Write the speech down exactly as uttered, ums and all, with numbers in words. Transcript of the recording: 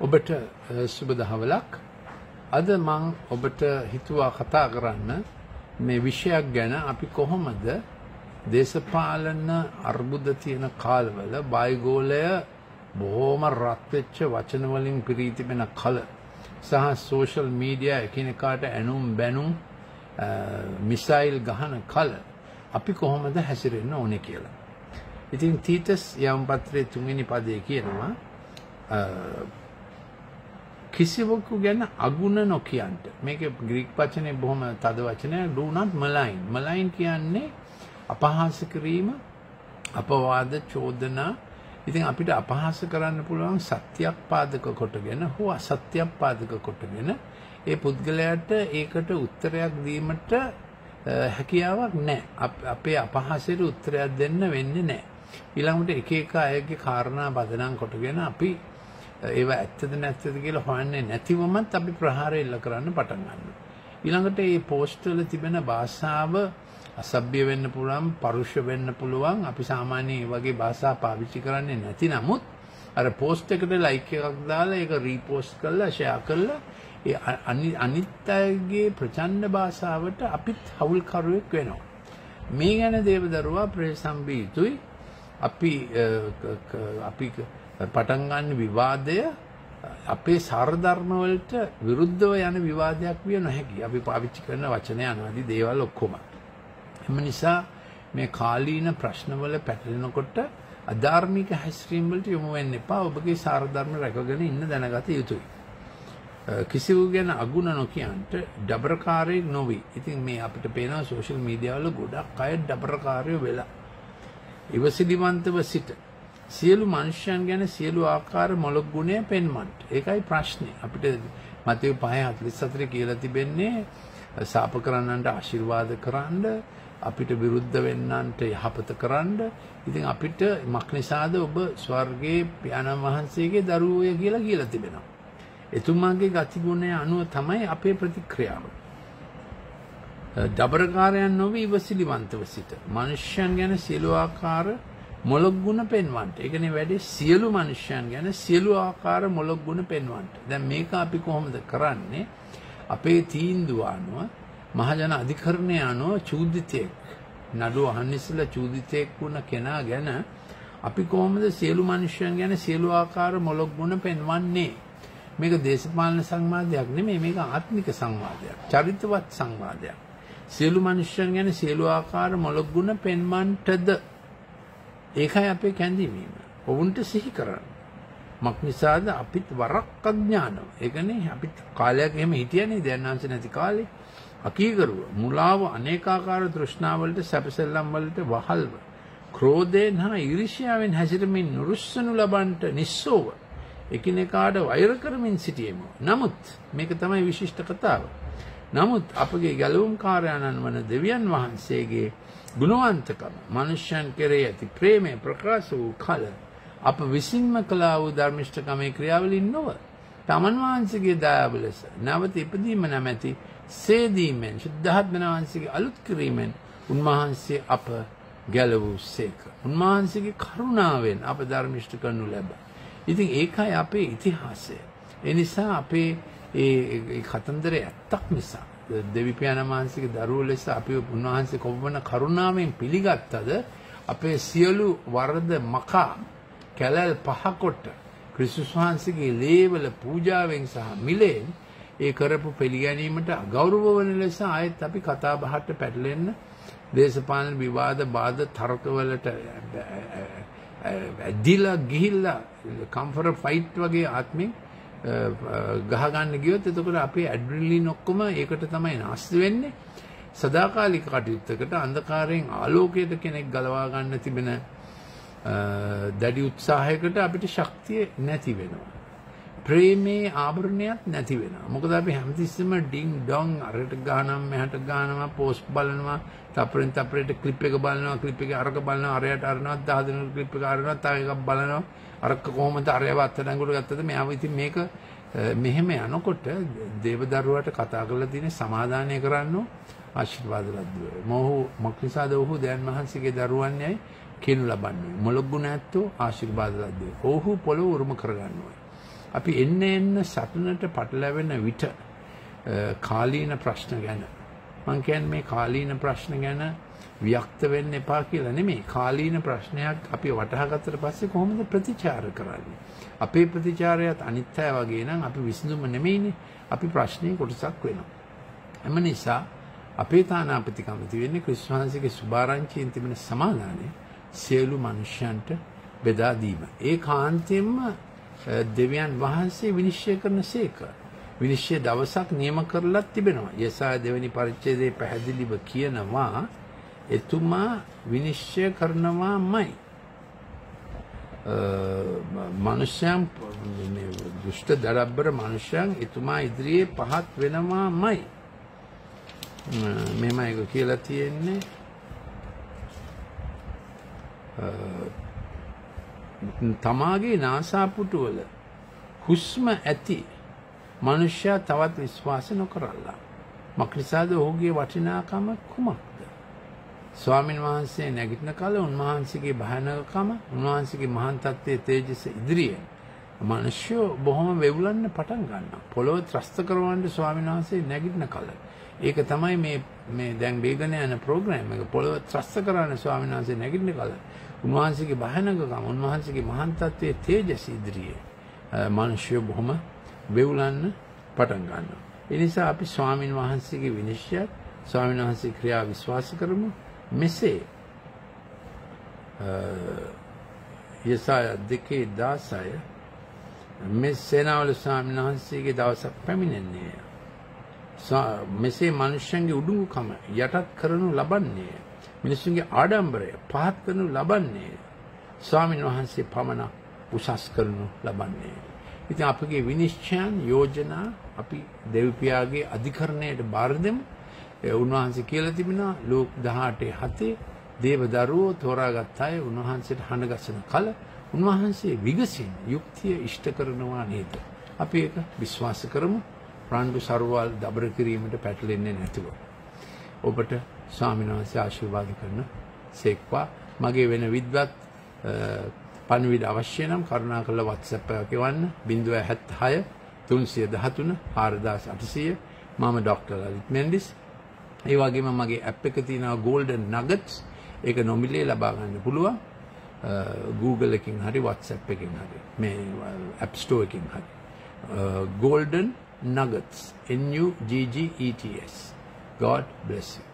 ඔබට සුබ දහවලක්. අද මම ඔබට හිතුවා කතා කරන්න මේ විෂයක් ගැන. අපි කොහොමද දේශපාලන අර්බුද තියෙන කාලවල බයිගෝලය බොහොම රත් වෙච්ච වචන වලින් පිරී තිබෙන කල සහ සෝෂල් මීඩියා එකිනෙකාට ඇනුම් බැනුම් මිසයිල් ගහන කල අපි කොහොමද හැසිරෙන්න ඕනේ කියලා. ඉතින් තීතස් යම් පත්‍රයේ තුන්වෙනි පදයේ කියනවා කිසිවෙකු ගැන අගුණ නොකියන්ට. මේක ග්‍රීක වචනේ බොහොම තද වචනයක්. do not malign. malign කියන්නේ අපහාස කිරීම, අපවාද, චෝදනා. ඉතින් අපිට අපහාස කරන්න පුළුවන් සත්‍යයක් පාදක කොටගෙන හෝ අසත්‍යයක් පාදක කොටගෙන ඒ පුද්ගලයාට ඒකට උත්තරයක් දීමට හැකියාවක් නැහැ. අපේ අපහාසයට උත්තරයක් දෙන්න වෙන්නේ නැහැ. ඊළඟට එක එක අයගේ කාරණා බදනම් කොටගෙන අපි ඒවා ඇත්තද නැත්තද කියලා හොයන්නේ නැතිවමත් අපි ප්‍රහාරය එල්ල කරන්න පටන් ගන්නවා. ඊළඟට මේ පෝස්ට් වල තිබෙන භාෂාව අසභ්‍ය වෙන්න පුළුවන්, පරුෂ වෙන්න පුළුවන්. අපි සාමාන්‍යයෙන් මේ වගේ භාෂා පාවිච්චි කරන්නේ නැති නමුත් අර පෝස්ට් එකට ලයික් එකක් දාලා ඒක රීපෝස්ට් කරලා ෂෙයා කරලා ඒ අනිත් අයගේ ප්‍රචණ්ඩ භාෂාවට අපිත් හවුල්කරුවෙක් වෙනවා. මේ ගැන දේවදරුවා ප්‍රේසම්බී යුතුයි. අපි අපි පටන් ගන්න විවාදය අපේ සාරධර්ම වලට විරුද්ධව යන විවාදයක් විය නොහැකි. අපි පාවිච්චි කරන වචන අනාදී දේවල් ඔක්කොම. එම නිසා මේ කාලීන ප්‍රශ්නවල පැටලෙනකොට අධාර්මික හැසිරීම් වලට යොමු වෙන්න එපා. ඔබගේ සාරධර්ම රැකගෙන ඉන්න දැනගත යුතුයි. කිසිවු ගැන අගුණ නොකියන්ට ඩබරකාරයෙක් නොවි. ඉතින් මේ අපිට පේනවා සෝෂල් මීඩියා වල ගොඩක් අය ඩබරකාරයෝ වෙලා. ඉවසිලිවන්තව සිට සියලු මනුෂ්‍යයන් ගැන සියලු ආකාර මොළොක් ගුණය පෙන්වන්නට. ඒකයි ප්‍රශ්නේ. අපිට මතේ පහ හතළිස් හතර කියලා තිබෙන්නේ සාප කරන්නන්ට ආශිර්වාද කරන්න, අපිට විරුද්ධ වෙන්නන්ට යහපත කරන්න. ඉතින් අපිට මක් නිසාද ඔබ ස්වර්ගයේ පියාණන් වහන්සේගේ දරුවෝය කියලා කියලා තිබෙනවා. එතුමාගේ ගතිගුණය අනුව තමයි අපේ ප්‍රතික්‍රියාව. දබරකාරයන් නොවි ඉවසිලිවන්තව සිට මනුෂ්‍යයන් ගැන සියලු ආකාර මොළොක් ගුණ පෙන්වන්නට. ඒ කියන්නේ වැඩි සියලු මනුෂ්‍යයන් ගැන සියලු ආකාර මොළොක් ගුණ පෙන්වන්නට. දැන් මේක අපි කොහොමද කරන්නේ? අපේ තීන්දුව අනුව මහජන අධිකරණය අනුව චූදිතෙක් නඩුව අහන්න ඉස්සෙල්ලා චූදිතෙක් වුණ කෙනා ගැන අපි කොහොමද සියලු මනුෂ්‍යයන් ගැන සියලු ආකාර මොළොක් ගුණ පෙන්වන්නේ? මේක දේශපාලන සංවාදයක් නෙමෙයි, මේක ආත්මික සංවාදයක්, චරිතවත් සංවාදයක්. සියලු මනුෂ්‍යයන් ගැන සියලු ආකාර මොළොක් ගුණ පෙන්වන්නටද ඒකයි අපේ කැඳීම. ඔවුන්ට සිහි කරන්න. මක් නිසාද අපිත් වරක් අඥානව. ඒ කියන්නේ අපිත් කාලයක් එහෙම හිටියනේ දැනන්ස නැති කාලේ. අකීකරුව මුලාව අනේකාකාර තෘෂ්ණාවලට සැපසෙල්ලම් වලට වහල්ව ක්‍රෝධයෙන් හා ඊර්ෂ්‍යාවෙන් හැසිරෙමින් නුරුස්සනු ලබන්නට නිස්සෝව එකිනෙකාට වෛර කරමින් සිටියෙමු. නමුත් මේක තමයි විශිෂ්ට කතාව. නමුත් අපගේ ගැලවුම්කාරයන්න් වන දෙවියන් වහන්සේගේ ගුණවන්තකම මනුෂ්‍යයන් කෙරෙහි ඇති ප්‍රේමය ප්‍රකාශ වූ කල අප විසින්ම කළා වූ ධර්මිෂ්ඨකමේ ක්‍රියාවලින් නොව තමන් වහන්සේගේ දයාව ලෙස නැවත ඉපදීම නැමැති සේදීමෙන් ශුද්ධාත්ම වහන්සේගේ අලුත් කිරීමෙන් උන්වහන්සේ අප ගැලවූ සේක. උන්වහන්සේගේ කරුණාවෙන් අප ධර්මිෂ්ඨ කරනු ලැබ. ඉතින් ඒකයි අපේ ඉතිහාසය. ඒ නිසා අපේ ඒ කතන්දරය ඇත්තක් නිසා දෙවි පියාණන් වහන්සේගේ දරුවෝ ලෙස අපි උන්වහන්සේ කොපමණ කරුණාවෙන් පිළිගත්තද අපේ සියලු වරද මකා කැලල් පහකොට ක්‍රිස්තුස් වහන්සේගේ ලේවල පූජාවෙන් සහ මිලෙන් ඒ කරපු පිළිගැනීමට අගෞරව වන ලෙස ආයෙත් අපි කතා බහට පැටලෙන්න දේශපාලන විවාද බාධ තර්කවලට ඇදිලා ගිහිල්ලා කම්ෆර් ෆයිට් වගේ ආත්මෙන් ගහ ගන්න ගියොත් එතකොට අපේ ඇඩ්‍රිනලින් ඔක්කොම ඒකට තමයි නැස්ති වෙන්නේ. සදාකාලික කටයුත්තකට අන්ධකාරයෙන් ආලෝකයට කෙනෙක් ගලවා ගන්න තිබෙන දැඩි උත්සාහයකට අපිට ශක්තිය නැති වෙනවා. ප්‍රේමේ ආභරණයක් නැති වෙනවා. මොකද අපි හැමතිස්සෙම ඩිං ඩොං අරට ගහනවා මෙහාට ගහනවා පෝස්ට් බලනවා තප්පරෙන් තප්පරයට ක්ලිප් එක බලනවා ක්ලිප් එකේ අරක බලනවා අරයට අරනවා දහ දිනක ක්ලිප් එක අරනවා තව එකක් බලනවා අරක කොහොමද අරයව අත්දැඟුවට ගත්තද මෙයාව ඉතින් මේක මෙහෙම යනකොට දේවදරුවාට කතා කරලා තියෙන සමාදානය කරන්න ආශිර්වාද ලැබුවා. මොහු මක්නිසාද ඔහු දයන් මහන්සියගේ දරුවන්යයි කියනු ලබන්නේ. මොළොක් ගුණ ඇත්තෝ ආශිර්වාද ලැබුවා. ඔහු පොළොව උරුම කරගන්නවා. අපි එන්න එන්න සටනට පටලැවෙන විට කාලීන ප්‍රශ්න ගැන මම කියන්නේ මේ කාලීන ප්‍රශ්න ගැන වික්ත වෙන්න එපා කියලා නෙමෙයි. කාලීන ප්‍රශ්නයක් අපි වටහා ගත්තට පස්සේ කොහොමද ප්‍රතිචාර කරන්නේ? අපේ ප්‍රතිචාරයත් අනිත් අය වගේ නම් අපි විසඳුම නෙමෙයිනේ. අපි ප්‍රශ්නේ කොටසක් වෙනවා. එම නිසා අපේ තානාපති කමිටුව වෙන්නේ ක්‍රිස්තුමස්ගේ සුභාරංචියෙන් තිබෙන සමාදානය සියලු මනුෂ්‍යයන්ට බෙදා දීම. ඒ කාන්තෙන්ම දෙවියන් වහන්සේ විනිශ්චය කරන සේක. විනිශ්චය දවසක් නියම කරලා තිබෙනවා. යසාය දෙවෙනි පරිච්ඡේදයේ පැහැදිලිව කියනවා එතුමා විනිශ්චය කරනවාමයි. මනුෂ්‍යයන් දුෂ්ට දරබ්බර මනුෂ්‍යයන් එතුමා ඉදිරියේ පහත් වෙනවාමයි. මෙහෙම එක කියලා තියෙන්නේ තමාගේ නාසාපුටු වල හුස්ම ඇති මනුෂ්‍යයා තවත් විශ්වාස නොකරලා. මක්නිසාද ඔහුගේ වටිනාකම කුමක්ද? ස්වාමීන් වහන්සේ නැගිටින කල උන්වහන්සේගේ භයානකම උන්වහන්සේගේ මහාන් තත්ත්වයේ තේජස ඉදිරියේ මිනිස්සු බොහොම වෙවුලන්න පටන් ගන්නවා. පොළොව ත්‍රස්ත කරවන්න ස්වාමීන් වහන්සේ නැගිටින කල. ඒක තමයි මේ මේ දැන් වේගන යන ප්‍රෝග්‍රෑම් එක. පොළොව ත්‍රස්ත කරවන්න ස්වාමීන් වහන්සේ නැගිටින කල උන්වහන්සේගේ භයානකම උන්වහන්සේගේ මහාන් තත්ත්වයේ තේජස ඉදිරියේ මිනිස්සු බොහොම වෙවුලන්න පටන් ගන්නවා. ඒ නිසා අපි ස්වාමීන් වහන්සේගේ විනිශ්චය ස්වාමීන් වහන්සේගේ ක්‍රියා විශ්වාස කරමු. මෙසේ යසාය දෙකේ දාසය මේ සේනාවල ස්වාමීන් වහන්සේගේ දවසක් පැමිණෙන්නේ. මෙසේ මනුෂ්‍යයන්ගේ උඩුඟුකම යටත් කරනු ලබන්නේ. මිනිසුන්ගේ ආඩම්බරය පහත් කරනු ලබන්නේ. ස්වාමීන් වහන්සේ පමණ උසස් කරනු ලබන්නේ. ඉතින් අපගේ විනිශ්චයන් යෝජනා අපි දෙවිපියාගේ අධිකරණයට බාර දෙමු. උන්වහන්සේ කියලා තිබෙනවා ලෝක දහඅටේ හතේ දේවදරුවෝ තෝරාගත් අය උන්වහන්සේට හඬගස්සන කල උන්වහන්සේ විගසින් යුක්තිය ඉෂ්ට කරනවා නේද? අපි ඒක විශ්වාස කරමු. රණ්ඩු සරුවල් දබර කිරීමට පැටලෙන්නේ නැතුව. ඔබට ස්වාමීන් වහන්සේ ආශිර්වාද කරන සේක්වා. මගේ වෙන විද්වත් පණිවිඩ අවශ්‍ය නම් කරුණාකරලා WhatsApp එකක් එවන්න zero seven six තුන්සිය දහතුන හාරදාස් අටසිය. මම ડોක්ටර් ලලිත් මෙන්ඩිස්. ඒ වගේම මගේ ඇප් එක තියෙනවා Golden Nuggets. ඒක නොමිලේ ලබා ගන්න පුළුවන්. Google එකකින් හරි WhatsApp එකකින් හරි මේ App Store එකකින් හරි. Golden Nuggets N U G G E T S. God bless you.